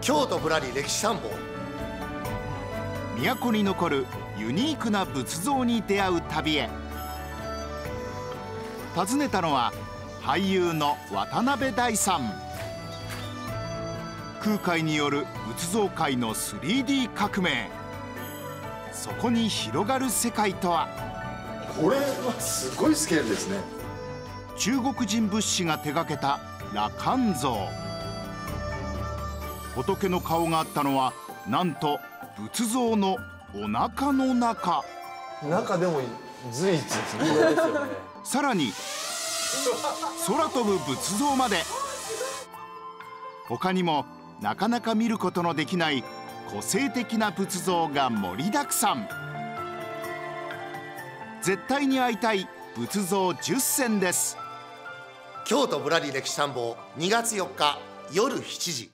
京都ぶらり歴史探訪。 都に残るユニークな仏像に出会う旅へ。訪ねたのは俳優の渡辺大さん。空海による仏像界の 3D 革命。そこに広がる世界とは。 これはすごいスケールですね。 中国人仏師が手がけた羅漢像。仏の顔があったのはなんと仏像のお腹の中。 中でも随一ですね。さらに空飛ぶ仏像まで。他にもなかなか見ることのできない個性的な仏像が盛りだくさん。絶対に会いたい仏像10選です。 京都ぶらり歴史探訪2月4日夜7時。